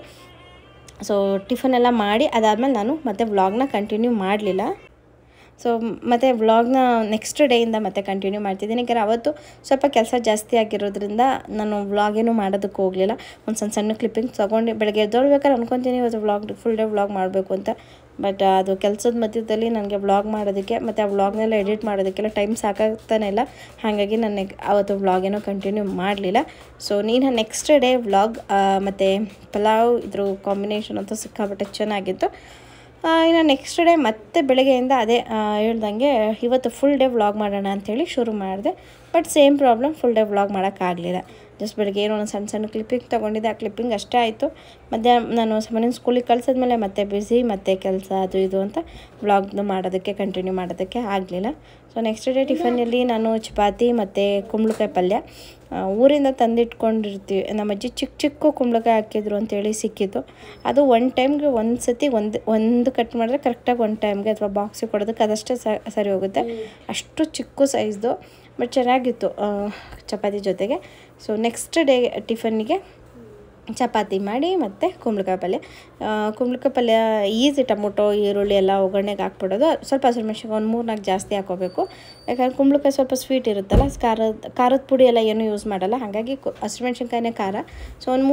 ಸೊ ಟಿಫನ್ ಎಲ್ಲ ಮಾಡಿ ಅದಾದಮೇಲೆ ನಾನು ಮತ್ತೆ ವ್ಲಾಗ್ನ ಕಂಟಿನ್ಯೂ ಮಾಡಲಿಲ್ಲ. ಸೊ ಮತ್ತು ವ್ಲಾಗ್ನ ನೆಕ್ಸ್ಟ್ ಡೇಯಿಂದ ಮತ್ತೆ ಕಂಟಿನ್ಯೂ ಮಾಡ್ತಿದ್ದೀನಿ. ಯಾಕಂದರೆ ಅವತ್ತು ಸ್ವಲ್ಪ ಕೆಲಸ ಜಾಸ್ತಿ ಆಗಿರೋದ್ರಿಂದ ನಾನು ವ್ಲಾಗೇನು ಮಾಡೋದಕ್ಕೆ ಹೋಗಲಿಲ್ಲ. ಒಂದು ಸಣ್ಣ ಕ್ಲಿಪ್ಪಿಂಗ್ ತೊಗೊಂಡು ಬೆಳಗ್ಗೆ ಎದ್ದೊಳ್ಬೇಕಾದ್ರೆ ಅನ್ಕೊತೀನಿ ಇವತ್ತು ಫುಲ್ ಡೇ ವ್ಲಾಗ್ ಮಾಡಬೇಕು ಅಂತ. ಬಟ್ ಅದು ಕೆಲಸದ ಮಧ್ಯದಲ್ಲಿ ನನಗೆ ವ್ಲಾಗ್ ಮಾಡೋದಕ್ಕೆ ಮತ್ತು ಆ ವ್ಲಾಗ್ನೆಲ್ಲ ಎಡಿಟ್ ಮಾಡೋದಕ್ಕೆಲ್ಲ ಟೈಮ್ ಸಾಕಾಗ್ತಾನೆ ಇಲ್ಲ. ಹಾಗಾಗಿ ನಾನು ಅವತ್ತು ವ್ಲಾಗೇನೋ ಕಂಟಿನ್ಯೂ ಮಾಡಲಿಲ್ಲ. ಸೊ ನೀನು ನೆಕ್ಸ್ಟ್ ಡೇ ವ್ಲಾಗ್ ಮತ್ತು ಪಲಾವ್ ಇದ್ರ ಕಾಂಬಿನೇಷನ್ ಅಂತೂ ಸಿಕ್ಕಾಪಟ್ಟೆ ಚೆನ್ನಾಗಿತ್ತು. ಇನ್ನು ನೆಕ್ಸ್ಟ್ ಡೇ ಮತ್ತೆ ಬೆಳಗ್ಗೆಯಿಂದ ಅದೇ ಹೇಳ್ದಂಗೆ ಇವತ್ತು ಫುಲ್ ಡೇ ವ್ಲಾಗ್ ಮಾಡೋಣ ಅಂಥೇಳಿ ಶುರು ಮಾಡಿದೆ. But same problem, full day vlog ಮಾಡೋಕ್ಕಾಗಲಿಲ್ಲ. ಜಸ್ಟ್ ಬೆಳಗ್ಗೆ ಏನೋ ಒಂದು ಸಣ್ಣ ಕ್ಲಿಪ್ಪಿಂಗ್ ತೊಗೊಂಡಿದ್ದೆ, ಆ ಕ್ಲಿಪ್ಪಿಂಗ್ ಅಷ್ಟೇ ಆಯಿತು. ಮಧ್ಯಾಹ್ನ ನಾನು ಮನೇಲಿ ಸ್ಕೂಲಿಗೆ ಕಳಿಸಿದ್ಮೇಲೆ ಮತ್ತೆ ಬ್ಯುಸಿ ಮತ್ತು ಕೆಲಸ ಅದು ಇದು ಅಂತ ವ್ಲಾಗ್ನ ಮಾಡೋದಕ್ಕೆ ಕಂಟಿನ್ಯೂ ಮಾಡೋದಕ್ಕೆ ಆಗಲಿಲ್ಲ. ಸೊ ನೆಕ್ಸ್ಟ್ ಡೇ ಟಿಫನಲ್ಲಿ ನಾನು ಚಪಾತಿ ಮತ್ತು ಕುಂಬಳಕಾಯಿ ಪಲ್ಯ ಊರಿಂದ ತಂದಿಟ್ಕೊಂಡಿರ್ತೀವಿ. ನಮ್ಮ ಅಜ್ಜಿ ಚಿಕ್ಕ ಕುಂಬಳಕಾಯಿ ಹಾಕಿದ್ರು ಅಂತೇಳಿ ಸಿಕ್ಕಿತ್ತು. ಅದು ಒಂದು ಟೈಮ್ಗೆ ಒಂದು ಸತಿ ಒಂದು ಕಟ್ ಮಾಡಿದ್ರೆ ಕರೆಕ್ಟಾಗಿ ಒಂದು ಟೈಮ್ಗೆ ಅಥವಾ ಬಾಕ್ಸಿಗೆ ಕೊಡೋದಕ್ಕೆ ಅದಷ್ಟೇ ಸರಿ ಹೋಗುತ್ತೆ. ಅಷ್ಟು ಚಿಕ್ಕ ಸೈಜ್ದು ಬಟ್ ಚೆನ್ನಾಗಿತ್ತು ಚಪಾತಿ ಜೊತೆಗೆ. ಸೊ ನೆಕ್ಸ್ಟ್ ಡೇ ಟಿಫನ್ನಿಗೆ ಚಪಾತಿ ಮಾಡಿ ಮತ್ತು ಕುಂಬಳಕಾಯಿ ಪಲ್ಯ ಈಸಿ. ಟೊಮೊಟೊ ಈರುಳ್ಳಿ ಎಲ್ಲ ಒಗ್ಗರಣೆಗೆ ಹಾಕ್ಬಿಡೋದು. ಸ್ವಲ್ಪ ಹಸಿಮೆಣ್ಸಿನ್ಕಾಯಿ ಒಂದು 3-4 ಜಾಸ್ತಿ ಹಾಕೋಬೇಕು. ಯಾಕಂದ್ರೆ ಕುಂಬಳಕಾಯಿ ಸ್ವಲ್ಪ ಸ್ವೀಟ್ ಇರುತ್ತಲ್ಲ, ಖಾರದ ಪುಡಿ ಎಲ್ಲ ಏನೂ ಯೂಸ್ ಮಾಡಲ್ಲ, ಹಾಗಾಗಿ ಹಸಿಮೆಣ್ಸಿನ್ಕಾಯಿನೇ ಖಾರ. ಸೊ ಒಂದು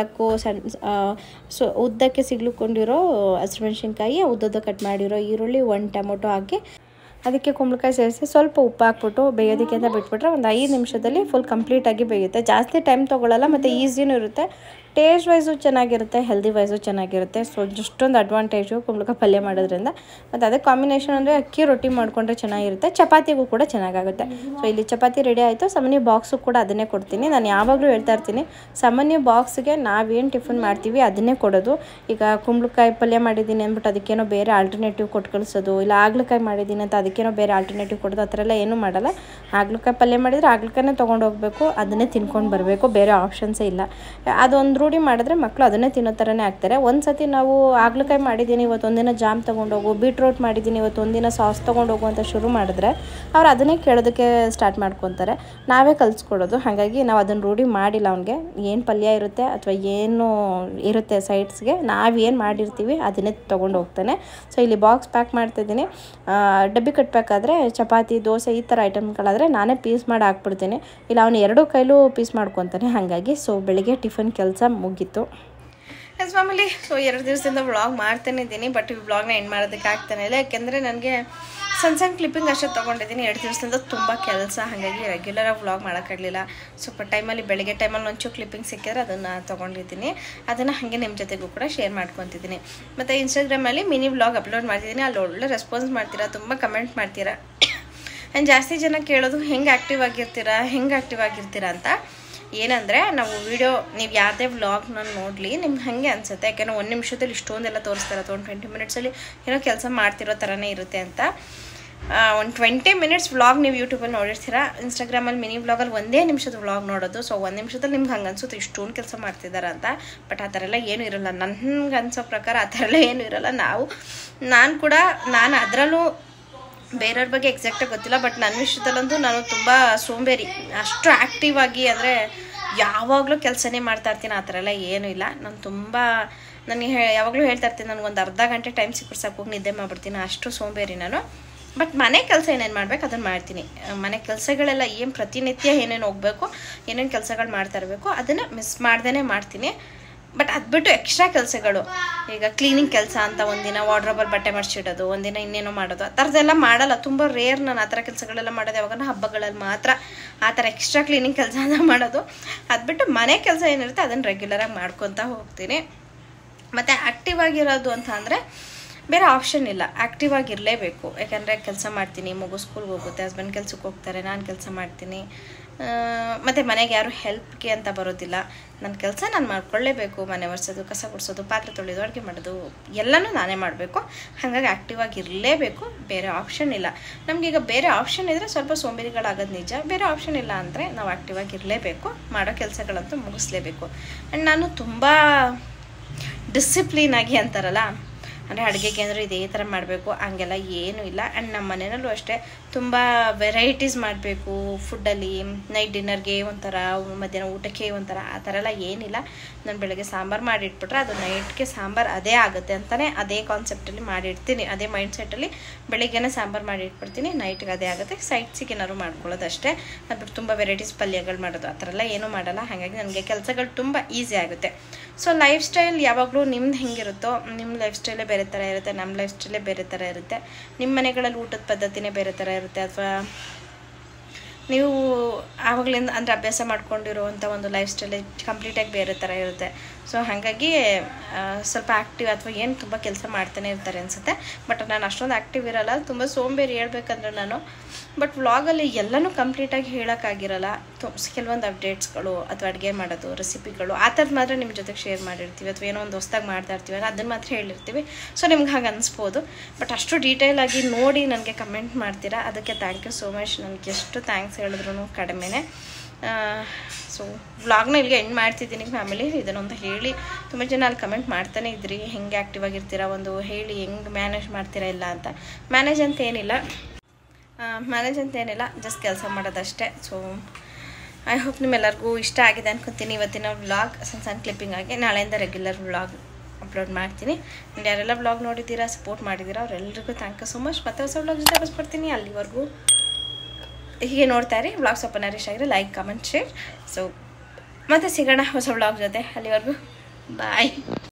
3-4 ಉದ್ದಕ್ಕೆ ಸಿಗ್ಲುಕೊಂಡಿರೋ ಹಸಿಮೆಣ್ಸಿನ್ಕಾಯಿ, ಉದ್ದದ ಕಟ್ ಮಾಡಿರೋ ಈರುಳ್ಳಿ, 1 ಟೊಮೊಟೊ ಹಾಕಿ ಅದಕ್ಕೆ ಕುಂಬಳಕಾಯಿ ಸೇರಿಸಿ ಸ್ವಲ್ಪ ಉಪ್ಪು ಹಾಕ್ಬಿಟ್ಟು ಬೇಯೋದಕ್ಕೆ ಅಂತ ಬಿಟ್ಬಿಟ್ರೆ ಒಂದು 5 ನಿಮಿಷದಲ್ಲಿ ಫುಲ್ ಕಂಪ್ಲೀಟಾಗಿ ಬೇಯುತ್ತೆ. ಜಾಸ್ತಿ ಟೈಮ್ ತೊಗೊಳ್ಳಲ್ಲ ಮತ್ತು ಈಸಿನೂ ಇರುತ್ತೆ. ಟೇಸ್ಟ್ ವೈಸು ಚೆನ್ನಾಗಿರುತ್ತೆ, ಹೆಲ್ದಿ ವೈಸು ಚೆನ್ನಾಗಿರುತ್ತೆ. ಸೊ ಇಷ್ಟೊಂದು ಅಡ್ವಾಂಟೇಜು ಕುಂಬಳಕಾಯಿ ಪಲ್ಯ ಮಾಡೋದ್ರಿಂದ. ಮತ್ತು ಅದಕ್ಕೆ ಕಾಂಬಿನೇಷನ್ ಅಂದರೆ ಅಕ್ಕಿ ರೊಟ್ಟಿ ಮಾಡಿಕೊಂಡ್ರೆ ಚೆನ್ನಾಗಿರುತ್ತೆ, ಚಪಾತಿಗೂ ಕೂಡ ಚೆನ್ನಾಗಾಗುತ್ತೆ. ಸೊ ಇಲ್ಲಿ ಚಪಾತಿ ರೆಡಿ ಆಯಿತು. ಸಾಮಾನ್ಯ ಬಾಕ್ಸು ಕೂಡ ಅದನ್ನೇ ಕೊಡ್ತೀನಿ. ನಾನು ಯಾವಾಗಲೂ ಹೇಳ್ತಾ ಇರ್ತೀನಿ, ಸಾಮಾನ್ಯ ಬಾಕ್ಸ್ಗೆ ನಾವೇನು ಟಿಫನ್ ಮಾಡ್ತೀವಿ ಅದನ್ನೇ ಕೊಡೋದು. ಈಗ ಕುಂಬಳಕಾಯಿ ಪಲ್ಯ ಮಾಡಿದ್ದೀನಿ ಅಂದ್ಬಿಟ್ಟು ಅದಕ್ಕೇನೋ ಬೇರೆ ಆಲ್ಟರ್ನೇಟಿವ್ ಕೊಟ್ಟು ಕಳಿಸೋದು, ಇಲ್ಲ ಹಾಗಲಕಾಯಿ ಮಾಡಿದ್ದೀನಿ ಅಂತ ಅದಕ್ಕೇನೋ ಬೇರೆ ಆಲ್ಟರ್ನೇಟಿವ್ ಕೊಡೋದು, ಆ ಥರ ಎಲ್ಲ ಏನೂ ಮಾಡಲ್ಲ. ಹಾಗಲಕಾಯಿ ಪಲ್ಯ ಮಾಡಿದರೆ ಹಾಗಲಕಾಯನ್ನೇ ತೊಗೊಂಡು ಹೋಗಬೇಕು, ಅದನ್ನೇ ತಿನ್ಕೊಂಡು ಬರಬೇಕು, ಬೇರೆ ಆಪ್ಷನ್ಸೇ ಇಲ್ಲ. ಅದೊಂದು ರೂಢಿ ಮಾಡಿದ್ರೆ ಮಕ್ಕಳು ಅದನ್ನೇ ತಿನ್ನೋ ಥರನೇ ಆಗ್ತಾರೆ. ಒಂದು ಸತಿ ನಾವು ಹಾಗಲಕಾಯಿ ಮಾಡಿದ್ದೀನಿ, ಇವತ್ತು ಒಂದಿನ ಜಾಮ್ ತೊಗೊಂಡೋಗು, ಬೀಟ್ರೋಟ್ ಮಾಡಿದ್ದೀನಿ, ಇವತ್ತು ಒಂದಿನ ಸಾಸ್ ತೊಗೊಂಡೋಗು ಅಂತ ಶುರು ಮಾಡಿದ್ರೆ ಅವ್ರು ಅದನ್ನೇ ಕೇಳೋದಕ್ಕೆ ಸ್ಟಾರ್ಟ್ ಮಾಡ್ಕೊತಾರೆ. ನಾವೇ ಕಲಿಸ್ಕೊಡೋದು. ಹಾಗಾಗಿ ನಾವು ಅದನ್ನು ರೂಢಿ ಮಾಡಿಲ್ಲ. ಅವ್ನಿಗೆ ಏನು ಪಲ್ಯ ಇರುತ್ತೆ ಅಥವಾ ಏನು ಇರುತ್ತೆ ಸೈಡ್ಸ್ಗೆ, ನಾವೇನು ಮಾಡಿರ್ತೀವಿ ಅದನ್ನೇ ತೊಗೊಂಡು ಹೋಗ್ತಾನೆ. ಸೊ ಇಲ್ಲಿ ಬಾಕ್ಸ್ ಪ್ಯಾಕ್ ಮಾಡ್ತಾಯಿದ್ದೀನಿ. ಡಬ್ಬಿ ಕಟ್ಟಬೇಕಾದ್ರೆ ಚಪಾತಿ, ದೋಸೆ ಈ ಥರ ಐಟಮ್ಗಳಾದರೆ ನಾನೇ ಪೀಸ್ ಮಾಡಿ ಹಾಕ್ಬಿಡ್ತೀನಿ. ಇಲ್ಲ ಅವನು 2 ಕೈಲೂ ಪೀಸ್ ಮಾಡ್ಕೊತಾನೆ. ಹಾಗಾಗಿ ಸೊ ಬೆಳಿಗ್ಗೆ ಟಿಫನ್ ಕೆಲಸ ಮುಗೀತು. ಎಸ್ ಫ್ಯಾಮಿಲಿ, ಸೊ 2 ದಿವಸದಿಂದ ವ್ಲಾಗ್ ಮಾಡ್ತಾನೆ ಇದ್ದೀನಿ. ಬಟ್ ಈ ವ್ಲಾಗ್ನ ಎಂಡ್ ಮಾಡೋದಕ್ಕೆ ಆಗ್ತಾನೆ ಇಲ್ಲ, ಯಾಕೆಂದರೆ ನನಗೆ ಸಣ್ಣ ಕ್ಲಿಪ್ಪಿಂಗ್ ಅಷ್ಟೇ ತೊಗೊಂಡಿದ್ದೀನಿ. 2 ದಿವಸದಿಂದ ತುಂಬ ಕೆಲಸ, ಹಾಗಾಗಿ ರೆಗ್ಯುಲರಾಗಿ ವ್ಲಾಗ್ ಮಾಡೋಕ್ಕಾಗಲಿಲ್ಲ. ಸ್ವಲ್ಪ ಟೈಮಲ್ಲಿ ಬೆಳಗ್ಗೆ ಟೈಮಲ್ಲಿ ಒಂಚೂರು ಕ್ಲಿಪ್ಪಿಂಗ್ ಸಿಕ್ಕಿದ್ರೆ ಅದನ್ನು ತೊಗೊಂಡಿದ್ದೀನಿ. ಅದನ್ನು ಹಾಗೆ ನಿಮ್ಮ ಜೊತೆಗೂ ಕೂಡ ಶೇರ್ ಮಾಡ್ಕೊತಿದ್ದೀನಿ. ಮತ್ತು ಇನ್ಸ್ಟಾಗ್ರಾಮಲ್ಲಿ ಮಿನಿ ವ್ಲಾಗ್ ಅಪ್ಲೋಡ್ ಮಾಡ್ತಿದ್ದೀನಿ. ಅಲ್ಲಿ ಒಳ್ಳೆ ರೆಸ್ಪಾನ್ಸ್ ಮಾಡ್ತೀರಾ, ತುಂಬ ಕಮೆಂಟ್ ಮಾಡ್ತೀರಾ. ಆ್ಯಂಡ್ ಜಾಸ್ತಿ ಜನ ಕೇಳೋದು ಹೆಂಗೆ ಆ್ಯಕ್ಟಿವ್ ಆಗಿರ್ತೀರಾ ಅಂತ. ಏನಂದರೆ ನಾವು ವಿಡಿಯೋ, ನೀವು ಯಾವುದೇ ವ್ಲಾಗ್ನ ನೋಡಲಿ ನಿಮ್ಗೆ ಹಾಗೆ ಅನಿಸುತ್ತೆ, ಯಾಕೆಂದರೆ 1 ನಿಮಿಷದಲ್ಲಿ ಇಷ್ಟೊಂದೆಲ್ಲ ತೋರಿಸ್ತಾರೆ, ಅಥವಾ 20 ಮಿನಿಟ್ಸಲ್ಲಿ ಏನೋ ಕೆಲಸ ಮಾಡ್ತಿರೋ ಥರನೇ ಇರುತ್ತೆ ಅಂತ. ಒಂದು 20 ಮಿನಿಟ್ಸ್ ವ್ಲಾಗ್ ನೀವು ಯೂಟ್ಯೂಬಲ್ಲಿ ನೋಡಿರ್ತೀರಾ. ಇನ್ಸ್ಟಾಗ್ರಾಮಲ್ಲಿ ಮಿನಿ ವ್ಲಾಗಲ್ಲಿ 1 ನಿಮಿಷದ ವ್ಲಾಗ್ ನೋಡೋದು. ಸೊ 1 ನಿಮಿಷದಲ್ಲಿ ನಿಮ್ಗೆ ಹಂಗೆ ಅನ್ಸುತ್ತೆ ಇಷ್ಟೊಂದು ಕೆಲಸ ಮಾಡ್ತಿದ್ದಾರೆ ಅಂತ. ಬಟ್ ಆ ಥರ ಎಲ್ಲ ಏನೂ ಇರೋಲ್ಲ. ನನಗೆ ಅನ್ಸೋ ಪ್ರಕಾರ ಆ ಥರ ಎಲ್ಲ ಏನೂ ಇರೋಲ್ಲ. ನಾನು ಅದರಲ್ಲೂ ಬೇರೆಯವ್ರ ಬಗ್ಗೆ ಎಕ್ಸಾಕ್ಟಾಗಿ ಗೊತ್ತಿಲ್ಲ, ಬಟ್ ನನ್ನ ವಿಷಯದಲ್ಲಂತೂ ನಾನು ತುಂಬ ಸೋಂಬೇರಿ. ಅಷ್ಟು ಆ್ಯಕ್ಟಿವ್ ಆಗಿ ಅಂದರೆ ಯಾವಾಗಲೂ ಕೆಲಸನೇ ಮಾಡ್ತಾ ಇರ್ತೀನಿ, ಆ ಥರ ಎಲ್ಲ ಏನೂ ಇಲ್ಲ. ನನಗೆ ಯಾವಾಗಲೂ ಹೇಳ್ತಾ ಇರ್ತೀನಿ, ನನಗೊಂದು ಅರ್ಧ ಗಂಟೆ ಟೈಮ್ ಸಿಕ್ಕರೆ ಸಾಕು, ಹೋಗಿ ನಿದ್ದೆ ಮಾಡಿಬಿಡ್ತೀನಿ, ಅಷ್ಟು ಸೋಂಬೇರಿ ನಾನು. ಬಟ್ ಮನೆ ಕೆಲಸ ಏನೇನು ಮಾಡಬೇಕು ಅದನ್ನು ಮಾಡ್ತೀನಿ. ಮನೆ ಕೆಲಸಗಳೆಲ್ಲ ಏನು ಪ್ರತಿನಿತ್ಯ ಏನೇನು ಹೋಗಬೇಕು, ಏನೇನು ಕೆಲಸಗಳು ಮಾಡ್ತಾ ಇರಬೇಕು ಅದನ್ನು ಮಿಸ್ ಮಾಡ್ದೇ ಮಾಡ್ತೀನಿ. ಬಟ್ ಅದು ಬಿಟ್ಟು ಎಕ್ಸ್ಟ್ರಾ ಕೆಲಸಗಳು, ಈಗ ಕ್ಲೀನಿಂಗ್ ಕೆಲಸ ಅಂತ ಒಂದಿನ ವಾರ್ಡ್ರೋಬಲ್ಲಿ ಬಟ್ಟೆ ಮಡಿಸಿಡೋದು, ಒಂದಿನ ಇನ್ನೇನೋ ಮಾಡೋದು, ಆ ಥರದ್ದೆಲ್ಲ ಮಾಡಲ್ಲ. ತುಂಬ ರೇರ್ ನಾನು ಆ ಥರ ಕೆಲಸಗಳೆಲ್ಲ ಮಾಡೋದು. ಯಾವಾಗ ಹಬ್ಬಗಳಲ್ಲಿ ಮಾತ್ರ ಆ ಥರ ಎಕ್ಸ್ಟ್ರಾ ಕ್ಲೀನಿಂಗ್ ಕೆಲಸ ಅಂತ ಮಾಡೋದು. ಅದು ಬಿಟ್ಟು ಮನೆ ಕೆಲಸ ಏನಿರುತ್ತೆ ಅದನ್ನು ರೆಗ್ಯುಲರಾಗಿ ಮಾಡ್ಕೊತಾ ಹೋಗ್ತೀನಿ. ಮತ್ತು ಆ್ಯಕ್ಟಿವ್ ಆಗಿರೋದು ಅಂತ ಅಂದರೆ ಬೇರೆ ಆಪ್ಷನ್ ಇಲ್ಲ, ಆ್ಯಕ್ಟಿವ್ ಆಗಿರಲೇಬೇಕು. ಯಾಕಂದರೆ ಕೆಲಸ ಮಾಡ್ತೀನಿ, ಮಗು ಸ್ಕೂಲ್ಗೆ ಹೋಗುತ್ತೆ, ಹಸ್ಬೆಂಡ್ ಕೆಲಸಕ್ಕೆ ಹೋಗ್ತಾರೆ, ನಾನು ಕೆಲಸ ಮಾಡ್ತೀನಿ. ಮತ್ತು ಮನೆಗೆ ಯಾರು ಹೆಲ್ಪ್ಗೆ ಅಂತ ಬರೋದಿಲ್ಲ. ನನ್ನ ಕೆಲಸ ನಾನು ಮಾಡ್ಕೊಳ್ಳೇಬೇಕು. ಮನೆ ಒರೆಸೋದು, ಕಸ ಗುಡಿಸೋದು, ಪಾತ್ರೆ ತೊಳೆಯೋದು, ಅಡುಗೆ ಮಾಡೋದು ಎಲ್ಲನೂ ನಾನೇ ಮಾಡಬೇಕು. ಹಾಗಾಗಿ ಆ್ಯಕ್ಟಿವ್ ಆಗಿರಲೇಬೇಕು, ಬೇರೆ ಆಪ್ಷನ್ ಇಲ್ಲ. ನಮಗೀಗ ಬೇರೆ ಆಪ್ಷನ್ ಇದ್ದರೆ ಸ್ವಲ್ಪ ಸೋಂಬೇರಿಗಳಾಗೋದು ನಿಜ. ಬೇರೆ ಆಪ್ಷನ್ ಇಲ್ಲ ಅಂದರೆ ನಾವು ಆ್ಯಕ್ಟಿವ್ ಆಗಿರಲೇಬೇಕು, ಮಾಡೋ ಕೆಲಸಗಳಂತೂ ಮುಗಿಸ್ಲೇಬೇಕು. ಆ್ಯಂಡ್ ನಾನು ತುಂಬ ಡಿಸಿಪ್ಲಿನ್ ಆಗಿ ಅಂತಾರಲ್ಲ, ಅಂದರೆ ಅಡುಗೆಗೆ ಅಂದರೆ ಇದೇ ಥರ ಮಾಡಬೇಕು ಹಂಗೆಲ್ಲ ಏನೂ ಇಲ್ಲ. ಆ್ಯಂಡ್ ನಮ್ಮ ಮನೆಯಲ್ಲೂ ಅಷ್ಟೇ ತುಂಬ ವೆರೈಟೀಸ್ ಮಾಡಬೇಕು ಫುಡ್ಡಲ್ಲಿ. ನೈಟ್ ಡಿನ್ನರ್ಗೆ ಒಂಥರ, ಮಧ್ಯಾಹ್ನ ಊಟಕ್ಕೆ ಒಂಥರ, ಆ ಥರ ಎಲ್ಲ ಏನಿಲ್ಲ. ನಾನು ಬೆಳಗ್ಗೆ ಸಾಂಬಾರು ಮಾಡಿಟ್ಬಿಟ್ರೆ ಅದು ನೈಟ್ಗೆ ಸಾಂಬಾರು ಅದೇ ಆಗುತ್ತೆ ಅಂತಲೇ ಅದೇ ಕಾನ್ಸೆಪ್ಟಲ್ಲಿ ಮಾಡಿಡ್ತೀನಿ. ಅದೇ ಮೈಂಡ್ಸೆಟ್ಟಲ್ಲಿ ಬೆಳಿಗ್ಗೆನೇ ಸಾಂಬಾರು ಮಾಡಿಟ್ಬಿಡ್ತೀನಿ, ನೈಟ್ಗೆ ಅದೇ ಆಗುತ್ತೆ. ಸೈಡ್ಸಿಗೆ ಏನಾದ್ರು ಮಾಡ್ಕೊಳ್ಳೋದು ಅಷ್ಟೇ. ಅದ್ಬಿಟ್ಟು ತುಂಬ ವೆರೈಟೀಸ್ ಪಲ್ಯಗಳು ಮಾಡೋದು ಆ ಥರ ಎಲ್ಲ ಏನೂ ಮಾಡಲ್ಲ. ಹಾಗಾಗಿ ನನಗೆ ಕೆಲಸಗಳು ತುಂಬ ಈಸಿ ಆಗುತ್ತೆ. ಸೊ ಲೈಫ್ ಸ್ಟೈಲ್ ಯಾವಾಗಲೂ ನಿಮ್ದು ಹೆಂಗಿರುತ್ತೋ, ನಿಮ್ಮ ಲೈಫ್ ಸ್ಟೈಲೇ ಬೇರೆ ಥರ ಇರುತ್ತೆ, ನಮ್ಮ ಲೈಫ್ ಸ್ಟೈಲೇ ಬೇರೆ ಥರ ಇರುತ್ತೆ. ನಿಮ್ಮ ಮನೆಗಳಲ್ಲಿ ಊಟದ ಪದ್ಧತಿನೇ ಬೇರೆ ಥರ ಇರುತ್ತೆ, ಅಥವಾ ನೀವು ಆವಾಗಲಿಂದ ಅಂದರೆ ಅಭ್ಯಾಸ ಮಾಡ್ಕೊಂಡಿರುವಂಥ ಒಂದು ಲೈಫ್ ಸ್ಟೈಲ್ ಕಂಪ್ಲೀಟಾಗಿ ಬೇರೆ ಥರ ಇರುತ್ತೆ. ಸೊ ಹಾಗಾಗಿ ಸ್ವಲ್ಪ ಆ್ಯಕ್ಟಿವ್ ಅಥವಾ ಏನು ತುಂಬ ಕೆಲಸ ಮಾಡ್ತಾನೆ ಇರ್ತಾರೆ ಅನಿಸುತ್ತೆ. ಬಟ್ ನಾನು ಅಷ್ಟೊಂದು ಆ್ಯಕ್ಟಿವ್ ಇರೋಲ್ಲ, ತುಂಬ ಸೋಂಬೇರಿ ಹೇಳ್ಬೇಕಂದ್ರೆ ನಾನು. ಬಟ್ ವ್ಲಾಗಲ್ಲಿ ಎಲ್ಲನೂ ಕಂಪ್ಲೀಟಾಗಿ ಹೇಳೋಕ್ಕಾಗಿರಲ್ಲ. ಕೆಲವೊಂದು ಅಪ್ಡೇಟ್ಸ್ಗಳು ಅಥವಾ ಅಡುಗೆ ಮಾಡೋದು, ರೆಸಿಪಿಗಳು ಆ ಥರದ್ದು ಮಾತ್ರ ನಿಮ್ಮ ಜೊತೆಗೆ ಶೇರ್ ಮಾಡಿರ್ತೀವಿ, ಅಥವಾ ಏನೋ ಒಂದು ಹೊಸ್ದಾಗಿ ಮಾಡ್ತಾ ಇರ್ತೀವಿ ಅದನ್ನು ಮಾತ್ರ ಹೇಳಿರ್ತೀವಿ. ಸೊ ನಿಮ್ಗೆ ಹಾಗೆ ಅನಿಸ್ಬೋದು. ಬಟ್ ಅಷ್ಟು ಡೀಟೇಲಾಗಿ ನೋಡಿ ನನಗೆ ಕಮೆಂಟ್ ಮಾಡ್ತೀರಾ, ಅದಕ್ಕೆ ಥ್ಯಾಂಕ್ ಯು ಸೋ ಮಚ್. ನನಗೆ ಎಷ್ಟು ಥ್ಯಾಂಕ್ಸ್ ಹೇಳಿದ್ರು ಕಡಿಮೆನೇ. ಸೊ ವ್ಲಾಗ್ನ ಇಲ್ಲಿಗೆ ಎಂಡ್ ಮಾಡ್ತಿದ್ದೀನಿ ಫ್ಯಾಮಿಲಿ. ಇದನ್ನೊಂದು ಹೇಳಿ, ತುಂಬ ಜನ ಅಲ್ಲಿ ಕಮೆಂಟ್ ಮಾಡ್ತಾನೆ ಇದ್ರಿ, ಹೆಂಗೆ ಆ್ಯಕ್ಟಿವ್ ಆಗಿರ್ತೀರಾ, ಒಂದು ಹೇಳಿ ಹೆಂಗೆ ಮ್ಯಾನೇಜ್ ಮಾಡ್ತೀರಾ ಇಲ್ಲ ಅಂತ. ಮ್ಯಾನೇಜ್ ಅಂತ ಏನಿಲ್ಲ, ಜಸ್ಟ್ ಕೆಲಸ ಮಾಡೋದಷ್ಟೇ. ಸೊ ಐ ಹೋಪ್ ನಿಮ್ಮೆಲ್ಲರಿಗೂ ಇಷ್ಟ ಆಗಿದೆ ಅನ್ಕೊತೀನಿ ಇವತ್ತಿನ ವ್ಲಾಗ್ ಸಣ್ಣ ಸಣ್ಣ ಕ್ಲಿಪ್ಪಿಂಗ್ ಆಗಿ. ನಾಳೆಯಿಂದ ರೆಗ್ಯುಲರ್ ವ್ಲಾಗ್ ಅಪ್ಲೋಡ್ ಮಾಡ್ತೀನಿ. ಆ್ಯಂಡ್ ಯಾರೆಲ್ಲ ವ್ಲಾಗ್ ನೋಡಿದ್ದೀರಾ, ಸಪೋರ್ಟ್ ಮಾಡಿದ್ದೀರಾ ಅವರೆಲ್ಲರಿಗೂ ಥ್ಯಾಂಕ್ ಯು ಸೊ ಮಚ್. ಮತ್ತೆ ಹೊಸ ವ್ಲಾಗ್ ಜೊತೆ ಬರ್ಸ್ಕೊಡ್ತೀನಿ. ಅಲ್ಲಿವರೆಗೂ ಹೀಗೆ ನೋಡ್ತಾ ಇರಿ. ವ್ಲಾಗ್ ಸ್ವಲ್ಪ ನರಿಶ್ ಆಗಿದ್ರೆ ಲೈಕ್, ಕಮೆಂಟ್, ಶೇರ್. ಸೊ ಮತ್ತೆ ಸಿಗೋಣ ಹೊಸ ವ್ಲಾಗ್ ಜೊತೆ. ಅಲ್ಲಿವರೆಗೂ ಬಾಯ್.